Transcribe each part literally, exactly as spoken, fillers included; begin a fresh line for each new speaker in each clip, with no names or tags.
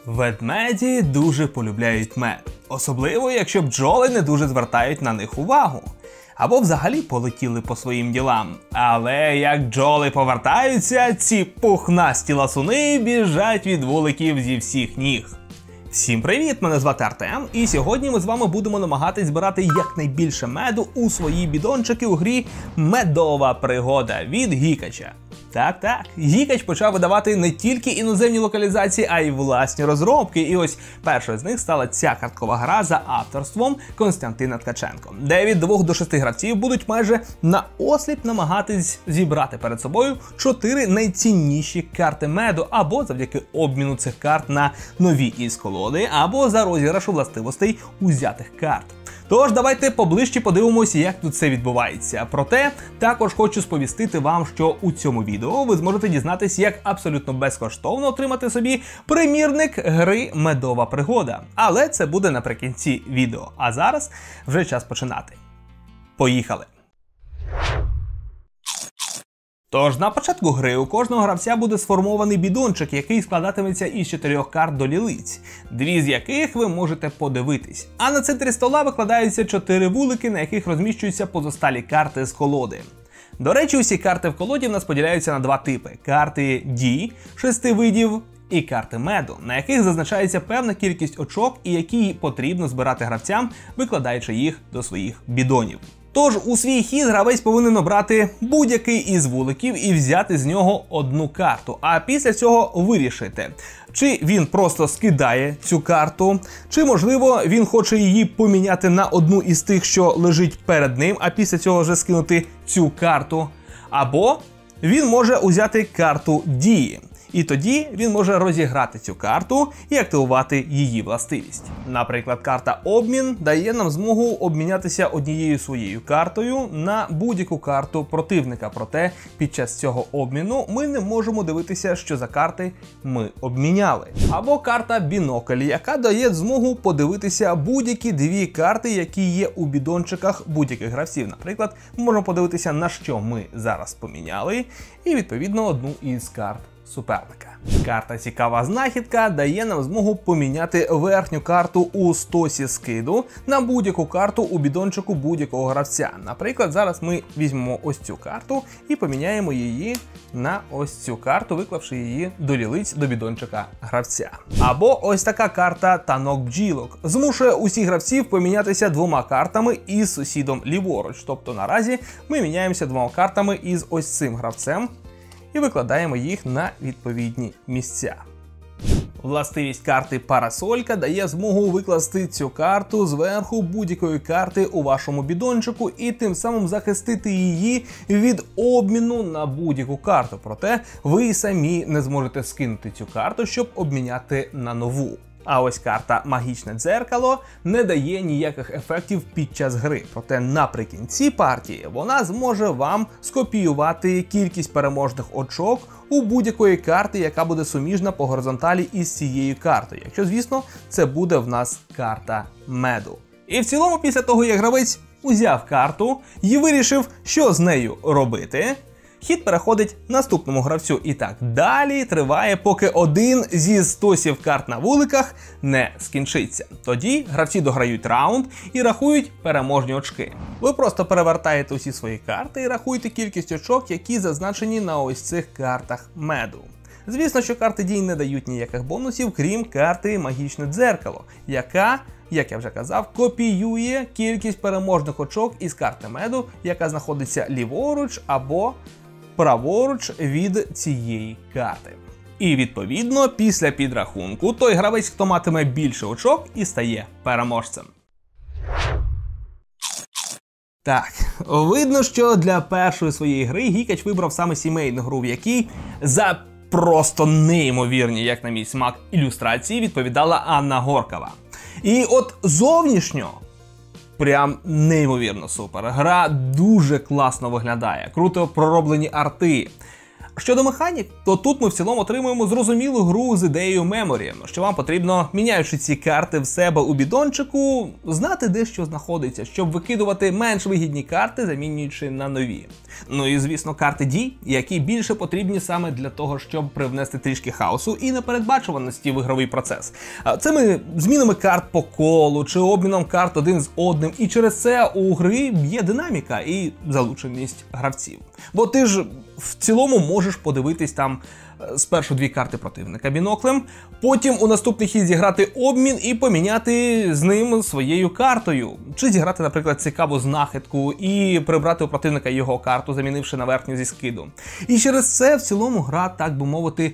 Ведмеді дуже полюбляють мед, особливо якщо бджоли не дуже звертають на них увагу. Або взагалі полетіли по своїм ділам. Але як бджоли повертаються, ці пухнасті ласуни біжать від вуликів зі всіх ніг. Всім привіт, мене звати Артем, і сьогодні ми з вами будемо намагатись збирати якнайбільше меду у свої бідончики у грі «Медова пригода» від Гікача. Так-так, Гікач почав видавати не тільки іноземні локалізації, а й власні розробки. І ось першою з них стала ця карткова гра за авторством Костянтина Ткаченко, де від двох до шести гравців будуть майже наосліп намагатись зібрати перед собою чотири найцінніші карти меду, або завдяки обміну цих карт на нові із колоди, або за розіграшу властивостей узятих карт. Тож, давайте поближче подивимося, як тут це відбувається. Проте, також хочу сповістити вам, що у цьому відео ви зможете дізнатися, як абсолютно безкоштовно отримати собі примірник гри «Медова пригода». Але це буде наприкінці відео. А зараз вже час починати. Поїхали! Тож, на початку гри у кожного гравця буде сформований бідончик, який складатиметься із чотирьох карт до лілиць, дві з яких ви можете подивитись. А на центрі стола викладаються чотири вулики, на яких розміщуються позосталі карти з колоди. До речі, усі карти в колоді в нас поділяються на два типи – карти дій, шести видів, і карти меду, на яких зазначається певна кількість очок і які потрібно збирати гравцям, викладаючи їх до своїх бідонів. Тож у свій хід гравець повинен обрати будь-який із вуликів і взяти з нього одну карту, а після цього вирішити, чи він просто скидає цю карту, чи можливо він хоче її поміняти на одну із тих, що лежить перед ним, а після цього вже скинути цю карту, або він може узяти карту дії. І тоді він може розіграти цю карту і активувати її властивість. Наприклад, карта «Обмін» дає нам змогу обмінятися однією своєю картою на будь-яку карту противника. Проте під час цього обміну ми не можемо дивитися, що за карти ми обміняли. Або карта «Бінокль», яка дає змогу подивитися будь-які дві карти, які є у бідончиках будь-яких гравців. Наприклад, ми можемо подивитися, на що ми зараз поміняли, і відповідно одну із карт суперника. Карта «Цікава знахідка» дає нам змогу поміняти верхню карту у стосі скиду на будь-яку карту у бідончику будь-якого гравця. Наприклад, зараз ми візьмемо ось цю карту і поміняємо її на ось цю карту, виклавши її до лілиць до бідончика гравця. Або ось така карта «Танок бджілок» змушує усіх гравців помінятися двома картами із сусідом ліворуч. Тобто наразі ми міняємося двома картами із ось цим гравцем і викладаємо їх на відповідні місця. Властивість карти «Парасолька» дає змогу викласти цю карту зверху будь-якої карти у вашому бідончику і тим самим захистити її від обміну на будь-яку карту. Проте ви самі не зможете скинути цю карту, щоб обміняти на нову. А ось карта «Магічне дзеркало» не дає ніяких ефектів під час гри. Проте наприкінці партії вона зможе вам скопіювати кількість переможних очок у будь-якої карти, яка буде суміжна по горизонталі із цією картою. Якщо, звісно, це буде в нас карта меду. І в цілому, після того, як гравець узяв карту і вирішив, що з нею робити, хід переходить наступному гравцю. І так далі триває, поки один зі стосів карт на вуликах не скінчиться. Тоді гравці дограють раунд і рахують переможні очки. Ви просто перевертаєте усі свої карти і рахуєте кількість очок, які зазначені на ось цих картах меду. Звісно, що карти дій не дають ніяких бонусів, крім карти «Магічне дзеркало», яка, як я вже казав, копіює кількість переможних очок із карти меду, яка знаходиться ліворуч або праворуч від цієї карти. І відповідно, після підрахунку, той гравець, хто матиме більше очок, і стає переможцем. Так, видно, що для першої своєї гри Гікач вибрав саме сімейну гру, в якій за просто неймовірні, як на мій смак, ілюстрації відповідала Анна Горкова. І от зовнішньо прям неймовірно супер. Гра дуже класно виглядає, круто пророблені арти. Щодо механік, то тут ми в цілому отримуємо зрозумілу гру з ідеєю меморі, що вам потрібно, міняючи ці карти в себе у бідончику, знати, де що знаходиться, щоб викидувати менш вигідні карти, замінюючи на нові. Ну і, звісно, карти дій, які більше потрібні саме для того, щоб привнести трішки хаосу і непередбачуваності в ігровий процес. Цими змінами карт по колу чи обміном карт один з одним, і через це у гри є динаміка і залученість гравців. Бо ти ж в цілому можеш подивитись там спершу дві карти противника біноклем, потім у наступний хід зіграти обмін і поміняти з ним своєю картою. Чи зіграти, наприклад, цікаву знахідку і прибрати у противника його карту, замінивши на верхню зі скиду. І через це в цілому гра, так би мовити,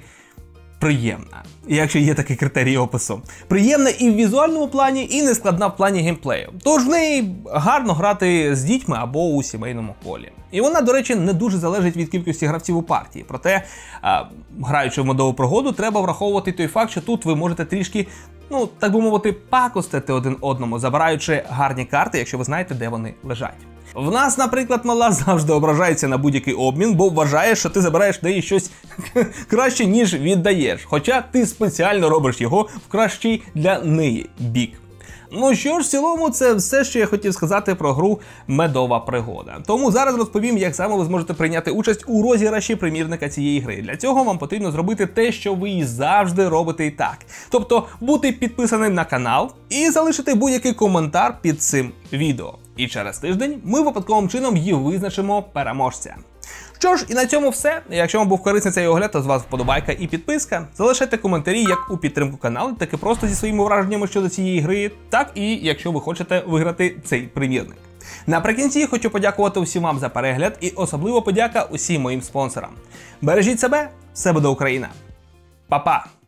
приємна, якщо є такий критерій опису. Приємна і в візуальному плані, і не складна в плані геймплею. Тож в неї гарно грати з дітьми або у сімейному колі. І вона, до речі, не дуже залежить від кількості гравців у партії. Проте, а, граючи в модову пригоду, треба враховувати той факт, що тут ви можете трішки, ну, так би мовити, пакостити один одному, забираючи гарні карти, якщо ви знаєте, де вони лежать. В нас, наприклад, мала завжди ображається на будь-який обмін, бо вважає, що ти забираєш в неї щось краще, ніж віддаєш. Хоча ти спеціально робиш його в кращий для неї бік. Ну що ж, в цілому, це все, що я хотів сказати про гру «Медова пригода». Тому зараз розповім, як саме ви зможете прийняти участь у розіграші примірника цієї гри. Для цього вам потрібно зробити те, що ви і завжди робите і так. Тобто, бути підписаним на канал і залишити будь-який коментар під цим відео. І через тиждень ми випадковим чином і визначимо переможця. Що ж, і на цьому все. Якщо вам був корисний цей огляд, то з вас вподобайка і підписка. Залишайте коментарі як у підтримку каналу, так і просто зі своїми враженнями щодо цієї гри, так і якщо ви хочете виграти цей примірник. Наприкінці хочу подякувати усім вам за перегляд і особливо подяка усім моїм спонсорам. Бережіть себе, все буде Україна. Па-па!